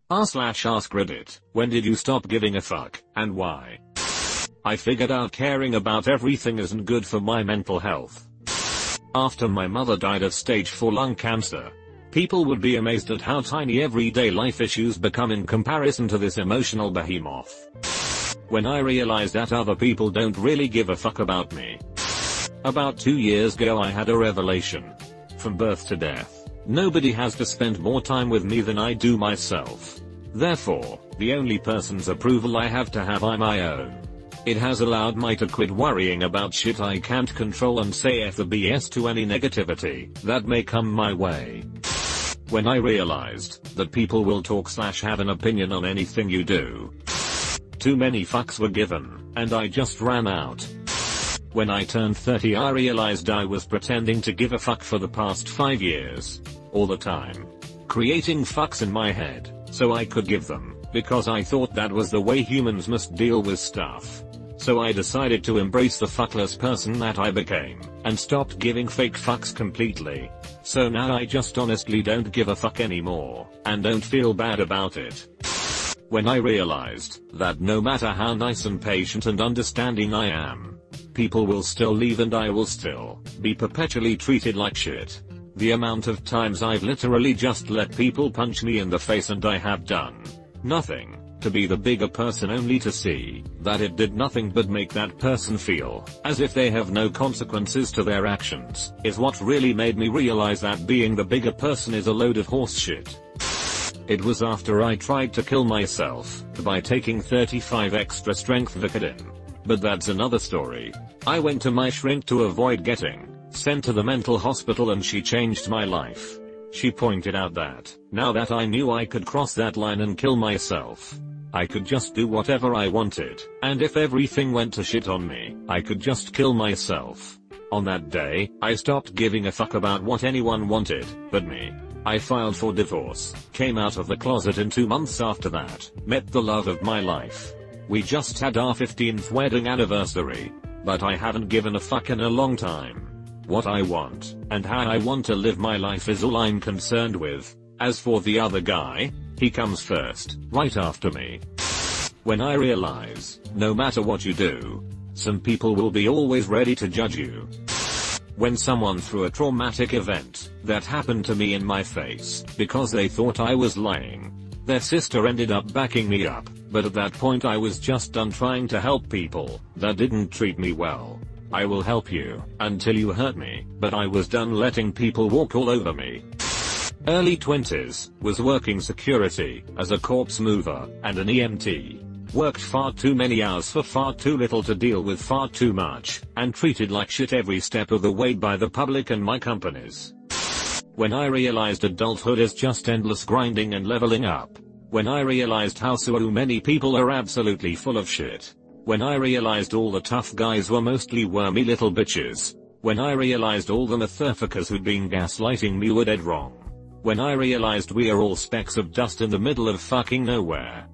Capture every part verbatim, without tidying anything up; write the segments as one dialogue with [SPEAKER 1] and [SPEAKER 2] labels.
[SPEAKER 1] R slash ask Reddit, when did you stop giving a fuck, and why? I figured out caring about everything isn't good for my mental health. After my mother died of stage four lung cancer, people would be amazed at how tiny everyday life issues become in comparison to this emotional behemoth. When I realized that other people don't really give a fuck about me. About two years ago I had a revelation. From birth to death, nobody has to spend more time with me than I do myself. Therefore, the only person's approval I have to have is my own. It has allowed me to quit worrying about shit I can't control and say F the B S to any negativity that may come my way. When I realized that people will talk slash have an opinion on anything you do, too many fucks were given, and I just ran out. When I turned thirty I realized I was pretending to give a fuck for the past five years. All the time. Creating fucks in my head, so I could give them, because I thought that was the way humans must deal with stuff. So I decided to embrace the fuckless person that I became, and stopped giving fake fucks completely. So now I just honestly don't give a fuck anymore, and don't feel bad about it. When I realized that no matter how nice and patient and understanding I am, people will still leave and I will still be perpetually treated like shit. The amount of times I've literally just let people punch me in the face and I have done nothing to be the bigger person only to see that it did nothing but make that person feel as if they have no consequences to their actions is what really made me realize that being the bigger person is a load of horse shit. It was after I tried to kill myself by taking thirty-five extra strength Vicodin. But that's another story. I went to my shrink to avoid getting sent to the mental hospital and she changed my life. She pointed out that, now that I knew I could cross that line and kill myself, I could just do whatever I wanted, and if everything went to shit on me, I could just kill myself. On that day, I stopped giving a fuck about what anyone wanted but me. I filed for divorce, came out of the closet in two months after that, met the love of my life. We just had our fifteenth wedding anniversary, but I haven't given a fuck in a long time. What I want, and how I want to live my life is all I'm concerned with. As for the other guy, he comes first, right after me. When I realize, no matter what you do, some people will be always ready to judge you. When someone threw a traumatic event that happened to me in my face because they thought I was lying, their sister ended up backing me up, but at that point I was just done trying to help people that didn't treat me well. I will help you until you hurt me, but I was done letting people walk all over me. Early twenties, was working security as a corpse mover and an E M T. Worked far too many hours for far too little to deal with far too much, and treated like shit every step of the way by the public and my companies. When I realized adulthood is just endless grinding and leveling up. When I realized how so many people are absolutely full of shit. When I realized all the tough guys were mostly wormy little bitches. When I realized all the motherfuckers who'd been gaslighting me were dead wrong. When I realized we are all specks of dust in the middle of fucking nowhere.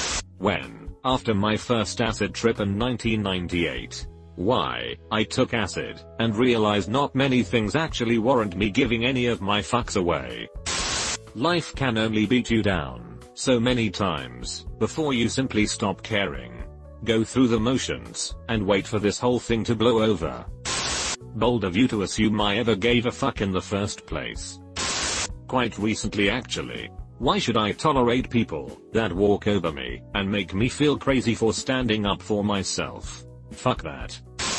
[SPEAKER 1] When, after my first acid trip in nineteen ninety-eight, why, I took acid, and realized not many things actually warrant me giving any of my fucks away. Life can only beat you down so many times before you simply stop caring. Go through the motions, and wait for this whole thing to blow over. Bold of you to assume I ever gave a fuck in the first place. Quite recently actually. Why should I tolerate people that walk over me and make me feel crazy for standing up for myself? Fuck that.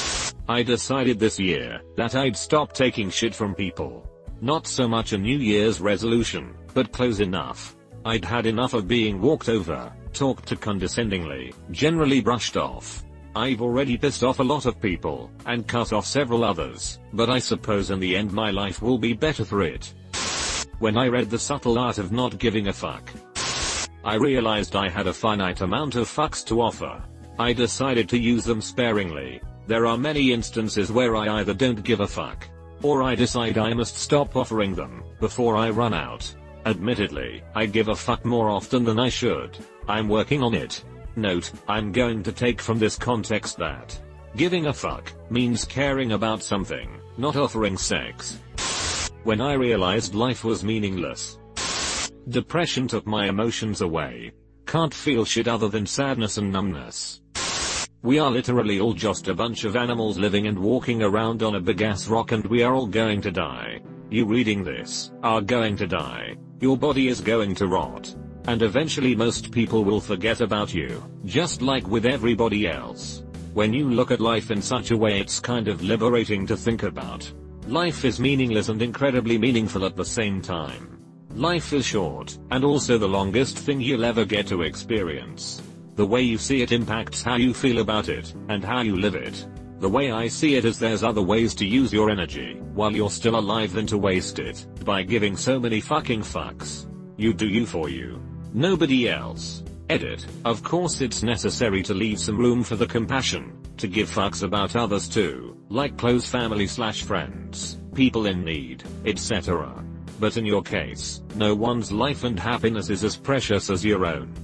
[SPEAKER 1] I decided this year that I'd stop taking shit from people. Not so much a New Year's resolution, but close enough. I'd had enough of being walked over, talked to condescendingly, generally brushed off. I've already pissed off a lot of people, and cut off several others, but I suppose in the end my life will be better for it. When I read The Subtle Art of Not Giving a Fuck, I realized I had a finite amount of fucks to offer. I decided to use them sparingly. There are many instances where I either don't give a fuck, or I decide I must stop offering them before I run out. Admittedly, I give a fuck more often than I should. I'm working on it. Note, I'm going to take from this context that giving a fuck means caring about something, not offering sex. When I realized life was meaningless. Depression took my emotions away. Can't feel shit other than sadness and numbness. We are literally all just a bunch of animals living and walking around on a big ass rock, and we are all going to die. You reading this are going to die. Your body is going to rot. And eventually most people will forget about you, just like with everybody else. When you look at life in such a way, it's kind of liberating to think about. Life is meaningless and incredibly meaningful at the same time. Life is short, and also the longest thing you'll ever get to experience. The way you see it impacts how you feel about it, and how you live it. The way I see it is there's other ways to use your energy, while you're still alive, than to waste it, by giving so many fucking fucks. You do you for you. Nobody else. Edit. Of course it's necessary to leave some room for the compassion, to give fucks about others too, like close family slash friends, people in need, et cetera. But in your case, no one's life and happiness is as precious as your own.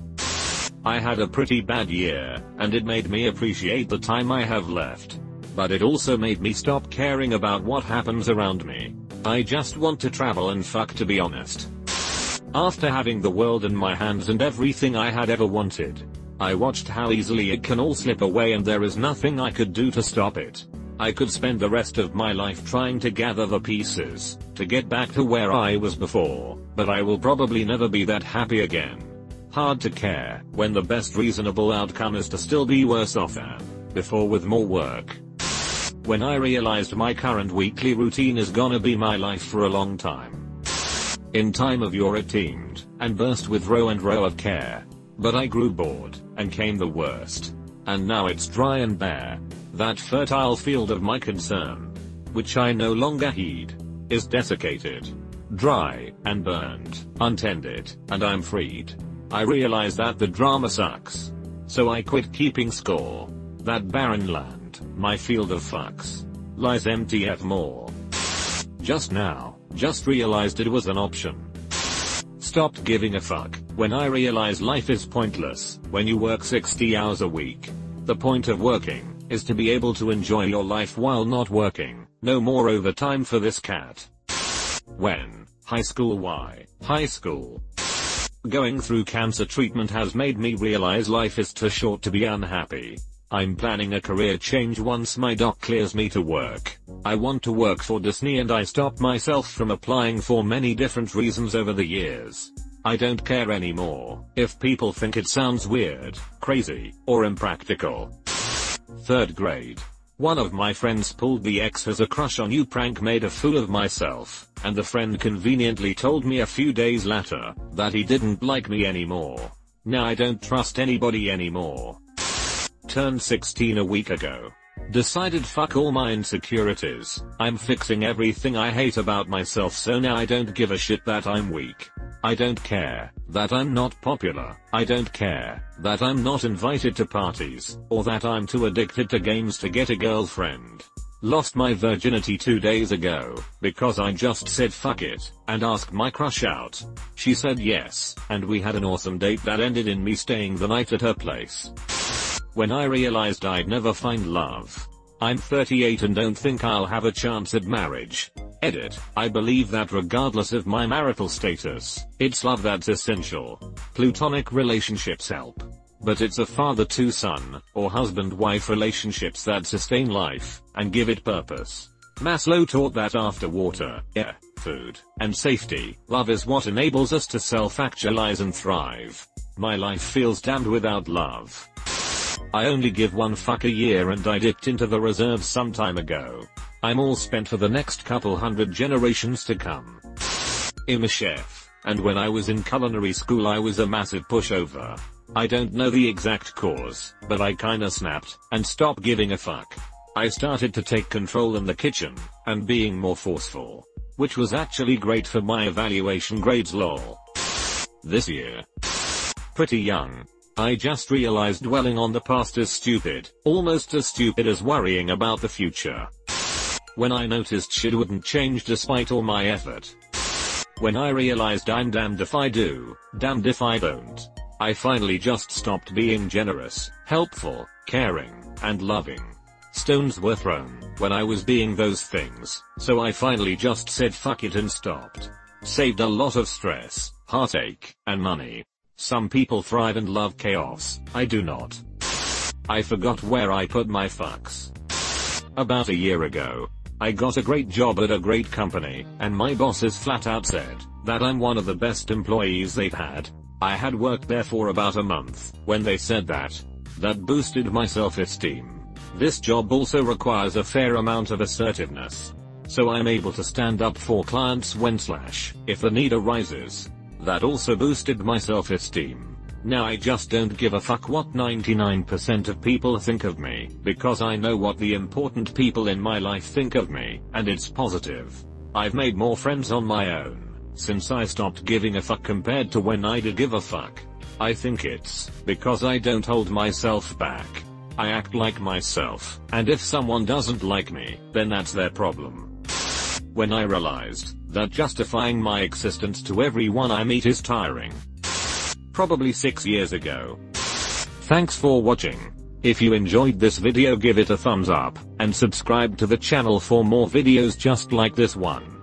[SPEAKER 1] I had a pretty bad year, and it made me appreciate the time I have left. But it also made me stop caring about what happens around me. I just want to travel and fuck, to be honest. After having the world in my hands and everything I had ever wanted, I watched how easily it can all slip away, and there is nothing I could do to stop it. I could spend the rest of my life trying to gather the pieces, to get back to where I was before, but I will probably never be that happy again. Hard to care, when the best reasonable outcome is to still be worse off than before with more work. When I realized my current weekly routine is gonna be my life for a long time. In time of year it teemed, and burst with row and row of care. But I grew bored, and came the worst. And now it's dry and bare. That fertile field of my concern, which I no longer heed, is desiccated, dry, and burned, untended, and I'm freed. I realize that the drama sucks. So I quit keeping score. That barren land, my field of fucks, lies empty at more. Just now, just realized it was an option. Stopped giving a fuck, when I realize life is pointless, when you work sixty hours a week. The point of working, is to be able to enjoy your life while not working. No more overtime for this cat. When? High school. Why? High school. Going through cancer treatment has made me realize life is too short to be unhappy. I'm planning a career change once my doc clears me to work. I want to work for Disney, and I stopped myself from applying for many different reasons over the years. I don't care anymore if people think it sounds weird, crazy, or impractical. Third grade. One of my friends pulled the "X has a crush on you" prank, made a fool of myself, and the friend conveniently told me a few days later that he didn't like me anymore. Now I don't trust anybody anymore. Turned sixteen a week ago. Decided fuck all my insecurities. I'm fixing everything I hate about myself, so now I don't give a shit that I'm weak. I don't care that I'm not popular. I don't care that I'm not invited to parties, or that I'm too addicted to games to get a girlfriend. Lost my virginity two days ago, because I just said fuck it, and asked my crush out. She said yes, and we had an awesome date that ended in me staying the night at her place. When I realized I'd never find love. I'm thirty-eight and don't think I'll have a chance at marriage. Edit. I believe that regardless of my marital status, it's love that's essential. Platonic relationships help. But it's a father to son, or husband-wife relationships that sustain life, and give it purpose. Maslow taught that after water, air, food, and safety, love is what enables us to self-actualize and thrive. My life feels damned without love. I only give one fuck a year, and I dipped into the reserves some time ago. I'm all spent for the next couple hundred generations to come. I'm a chef, and when I was in culinary school I was a massive pushover. I don't know the exact cause, but I kinda snapped, and stopped giving a fuck. I started to take control in the kitchen, and being more forceful. Which was actually great for my evaluation grades, lol. This year. Pretty young. I just realized dwelling on the past is stupid, almost as stupid as worrying about the future. When I noticed shit wouldn't change despite all my effort. When I realized I'm damned if I do, damned if I don't. I finally just stopped being generous, helpful, caring, and loving. Stones were thrown when I was being those things, so I finally just said fuck it and stopped. Saved a lot of stress, heartache, and money. Some people thrive and love chaos. I do not. I forgot where I put my fucks. About a year ago, I got a great job at a great company, and my bosses flat out said that I'm one of the best employees they've had. I had worked there for about a month when they said that. That boosted my self-esteem. This job also requires a fair amount of assertiveness, so I'm able to stand up for clients when slash if the need arises. That also boosted my self-esteem. Now I just don't give a fuck what ninety-nine percent of people think of me, because I know what the important people in my life think of me, and it's positive. I've made more friends on my own since I stopped giving a fuck compared to when I did give a fuck. I think it's because I don't hold myself back. I act like myself, and if someone doesn't like me, then that's their problem. When I realized that justifying my existence to everyone I meet is tiring. Probably six years ago. Thanks for watching. If you enjoyed this video, give it a thumbs up, and subscribe to the channel for more videos just like this one.